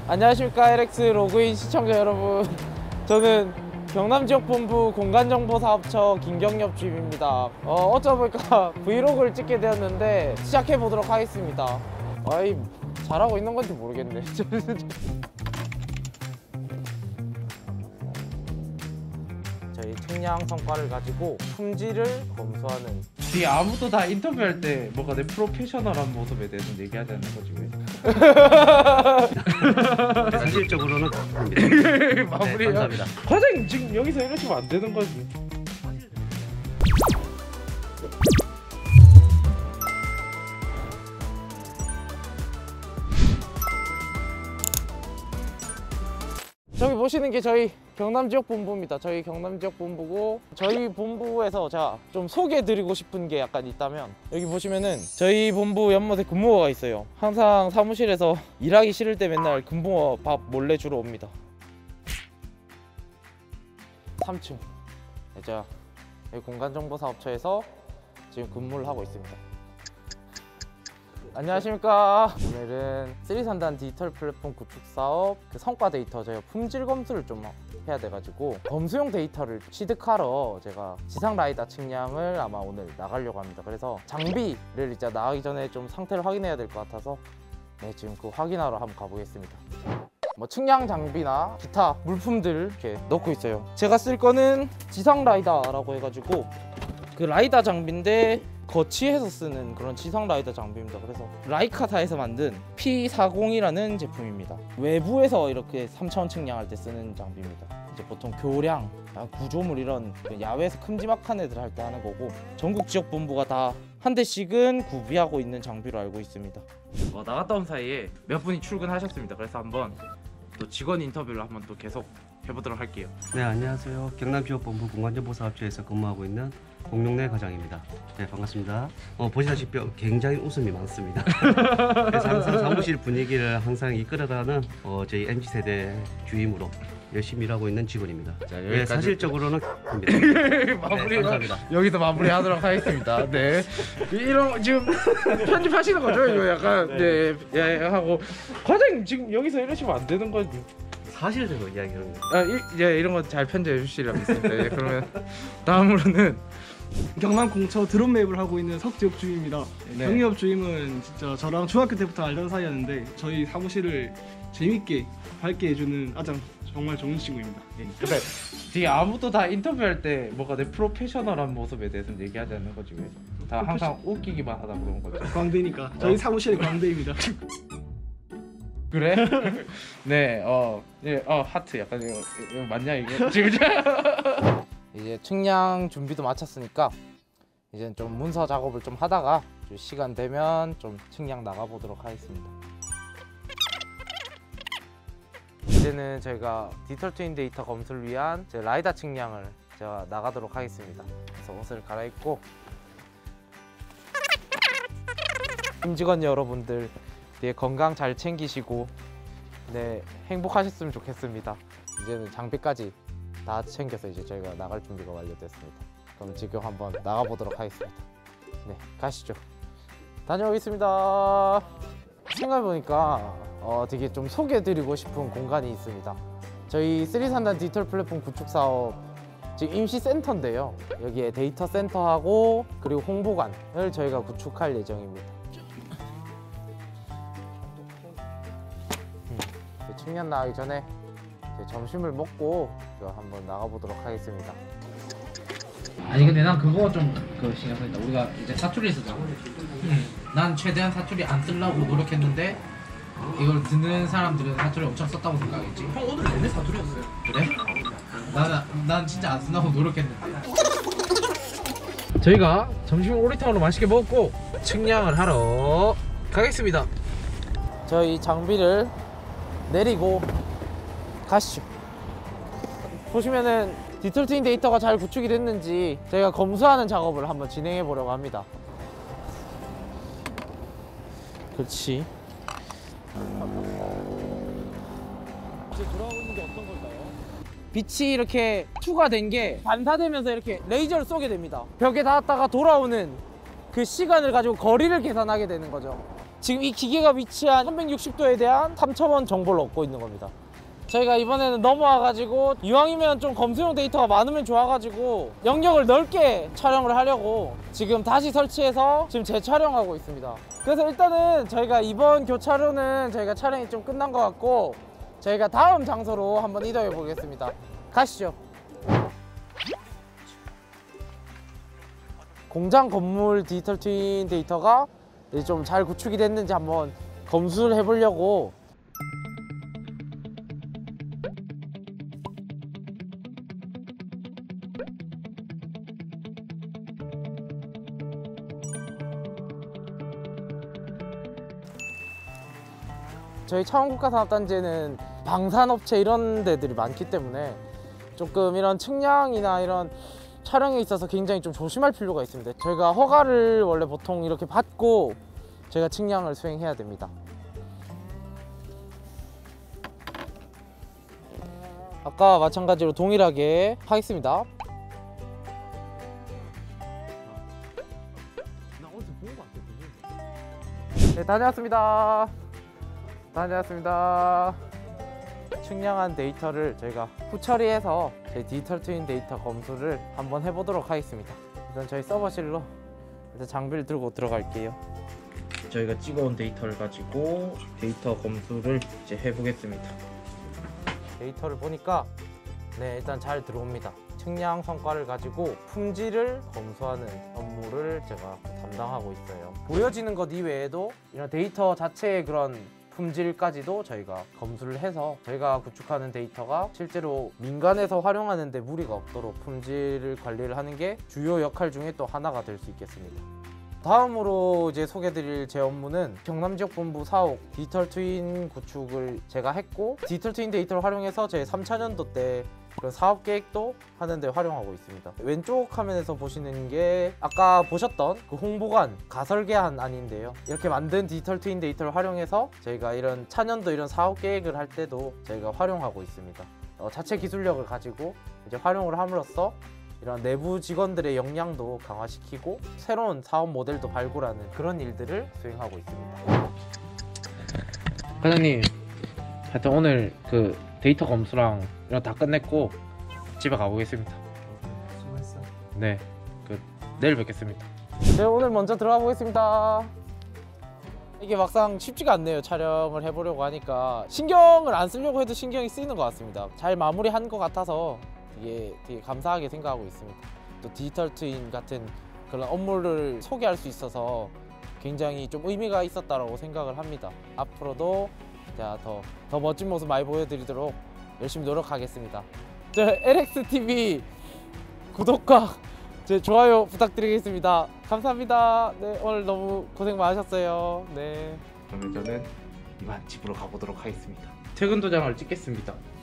안녕하십니까 LX 로그인 시청자 여러분. 저는 경남지역본부 공간정보사업처 김경엽 주임입니다. 어쩌다 보니까 브이로그를 찍게 되었는데 시작해보도록 하겠습니다. 아이, 잘하고 있는 건지 모르겠네. 저희 측량 성과를 가지고 품질을 검수하는. 뒤에 아무도 다 인터뷰할 때 뭔가 내 프로페셔널한 모습에 대해서 얘기하자는 거지 왜? 사실적으로는 합니다. 마무리야. 네, 감사합니다. 과장님 지금 여기서 이러시면 안 되는 거지. 저기 보시는 게 저희 경남지역본부입니다. 저희 경남지역본부고, 저희 본부에서 제가 좀 소개해드리고 싶은 게 약간 있다면, 여기 보시면은 저희 본부 연못에 금붕어가 있어요. 항상 사무실에서 일하기 싫을 때 맨날 금붕어 밥 몰래 주러 옵니다. 3층 제가 여기 공간정보사업처에서 지금 근무를 하고 있습니다. 안녕하십니까. 오늘은 3산단 디지털 플랫폼 구축 사업 성과 데이터 저희가 품질 검수를 좀 해야 돼가지고 검수용 데이터를 취득하러 제가 지상 라이다 측량을 아마 오늘 나가려고 합니다. 그래서 장비를 이제 나가기 전에 좀 상태를 확인해야 될 것 같아서 네, 지금 그 확인하러 한번 가보겠습니다. 뭐 측량 장비나 기타 물품들을 이렇게 넣고 있어요. 제가 쓸 거는 지상 라이다라고 해가지고 그 라이다 장비인데 거치해서 쓰는 그런 지상 라이더 장비입니다. 그래서 라이카사에서 만든 P40이라는 제품입니다. 외부에서 이렇게 3차원 측량할 때 쓰는 장비입니다. 이제 보통 교량, 구조물 이런 야외에서 큼지막한 애들 할 때 하는 거고, 전국 지역 본부가 다 한 대씩은 구비하고 있는 장비로 알고 있습니다. 나갔다 온 사이에 몇 분이 출근하셨습니다. 그래서 한번 또 직원 인터뷰를 한번 또 계속 해보도록 할게요. 네, 안녕하세요. 경남지역본부 공간정보사업처에서 근무하고 있는 공룡래 과장입니다. 네, 반갑습니다. 보시다시피 굉장히 웃음이 많습니다. 그래서 항상 사무실 분위기를 항상 이끌어가는 저희 MZ세대 주임으로 열심히 일하고 있는 직원입니다. 자, 네, 사실적으로는 합니다. 마무리. 네, 감사합니다. 여기서 마무리하도록 하겠습니다. 네. 이런 지금 편집하시는 거죠? 이거 약간 네, 하고 과장님 지금 여기서 이러시면 안 되는 거지. 사실적으로 이야기하는 거. 이런 거 잘 편집해 주시리라 믿습니다. 예, 그러면 다음으로는 경남 공처 드론 맵을 하고 있는 석지혁 주임입니다. 네. 경엽 주임은 진짜 저랑 중학교 때부터 알던 사이였는데 저희 사무실을 재밌게 밝게 해주는 아장 정말 좋은 친구입니다. 근데 뒤에 아무도 다 인터뷰할 때 뭔가 내 프로페셔널한 모습에 대해서 얘기하자는 거지 왜? 다 항상 웃기기만 하다 그런 거지. 광대니까 저희 사무실이 광대입니다. 그래? 네, 하트 약간 이거 맞냐 이거 지금? 이제 측량 준비도 마쳤으니까 이제 좀 문서 작업을 좀 하다가 좀 시간 되면 좀 측량 나가보도록 하겠습니다. 이제는 저희가 디지털 트윈 데이터 검수를 위한 제 라이다 측량을 제가 나가도록 하겠습니다. 그래서 옷을 갈아입고, 임직원 여러분들 네, 건강 잘 챙기시고 네, 행복하셨으면 좋겠습니다. 이제는 장비까지 다 챙겨서 이제 저희가 나갈 준비가 완료됐습니다. 그럼 지금 한번 나가보도록 하겠습니다. 네, 가시죠. 다녀오겠습니다. 생각해보니까 되게 좀 소개해드리고 싶은 공간이 있습니다. 저희 3산단 디지털 플랫폼 구축 사업 지금 임시센터인데요. 여기에 데이터 센터하고 그리고 홍보관을 저희가 구축할 예정입니다. 측량 나가기 전에 점심을 먹고 한번 나가보도록 하겠습니다. 아니 근데 난 그거 좀 신경 쓰인다. 우리가 이제 사투리 쓰잖아. 난 최대한 사투리 안 쓰려고 노력했는데 이걸 듣는 사람들은 사투리 엄청 썼다고 생각하겠지. 형 오늘 내내 사투리였어요. 그래? 난 진짜 안 쓰려고 노력했는데. 저희가 점심 오리탕으로 맛있게 먹고 측량을 하러 가겠습니다. 저희 장비를 내리고 가시죠. 보시면은 디지털 트윈 데이터가 잘 구축이 됐는지 저희가 검수하는 작업을 한번 진행해 보려고 합니다. 그렇지. 이제 돌아오는 게 어떤 걸까요? 빛이 이렇게 추가된 게 반사되면서 이렇게 레이저를 쏘게 됩니다. 벽에 닿았다가 돌아오는 그 시간을 가지고 거리를 계산하게 되는 거죠. 지금 이 기계가 위치한 360도에 대한 3차원 정보를 얻고 있는 겁니다. 저희가 이번에는 넘어와가지고 이왕이면 좀 검수용 데이터가 많으면 좋아가지고 영역을 넓게 촬영을 하려고 지금 다시 설치해서 지금 재촬영하고 있습니다. 그래서 일단은 저희가 이번 교차로는 저희가 촬영이 좀 끝난 것 같고 저희가 다음 장소로 한번 이동해 보겠습니다. 가시죠. 공장 건물 디지털 트윈 데이터가 좀 잘 구축이 됐는지 한번 검수를 해보려고. 저희 창원국가산업단지에는 방산업체 이런 데들이 많기 때문에 조금 이런 측량이나 이런 촬영에 있어서 굉장히 좀 조심할 필요가 있습니다. 저희가 허가를 원래 보통 이렇게 받고 저희가 측량을 수행해야 됩니다. 아까 마찬가지로 동일하게 하겠습니다. 네, 다녀왔습니다. 다녀왔습니다. 측량한 데이터를 저희가 후처리해서 저희 디지털 트윈 데이터 검수를 한번 해보도록 하겠습니다. 일단 저희 서버실로 일단 장비를 들고 들어갈게요. 저희가 찍어온 데이터를 가지고 데이터 검수를 이제 해보겠습니다. 데이터를 보니까 네, 일단 잘 들어옵니다. 측량 성과를 가지고 품질을 검수하는 업무를 제가 담당하고 있어요. 보여지는 것 이외에도 이런 데이터 자체의 그런 품질까지도 저희가 검수를 해서 저희가 구축하는 데이터가 실제로 민간에서 활용하는 데 무리가 없도록 품질 관리를 하는 게 주요 역할 중에 또 하나가 될 수 있겠습니다. 다음으로 이제 소개드릴 제 업무는 경남지역본부 사옥 디지털 트윈 구축을 제가 했고 디지털 트윈 데이터를 활용해서 제 3차년도 때 그런 사업 계획도 하는데 활용하고 있습니다. 왼쪽 화면에서 보시는 게 아까 보셨던 그 홍보관 가설계한 안인데요. 이렇게 만든 디지털 트윈 데이터를 활용해서 저희가 이런 차년도 이런 사업 계획을 할 때도 저희가 활용하고 있습니다. 자체 기술력을 가지고 이제 활용을 함으로써 이런 내부 직원들의 역량도 강화시키고 새로운 사업 모델도 발굴하는 그런 일들을 수행하고 있습니다. 과장님, 하여튼 오늘 그 데이터 검수랑 이런 다 끝냈고 집에 가보겠습니다. 수고했어. 네, 내일 뵙겠습니다. 네, 오늘 먼저 들어가 보겠습니다. 이게 막상 쉽지가 않네요. 촬영을 해보려고 하니까 신경을 안 쓰려고 해도 신경이 쓰이는 것 같습니다. 잘 마무리한 것 같아서 되게 감사하게 생각하고 있습니다. 또 디지털 트윈 같은 그런 업무를 소개할 수 있어서 굉장히 좀 의미가 있었다고 생각을 합니다. 앞으로도 제가 더 멋진 모습 많이 보여드리도록 열심히 노력하겠습니다. 저 LXTV 구독과 좋아요 부탁드리겠습니다. 감사합니다. 네, 오늘 너무 고생 많으셨어요. 네. 그러면 저는 이만 집으로 가보도록 하겠습니다. 퇴근 도장을 찍겠습니다.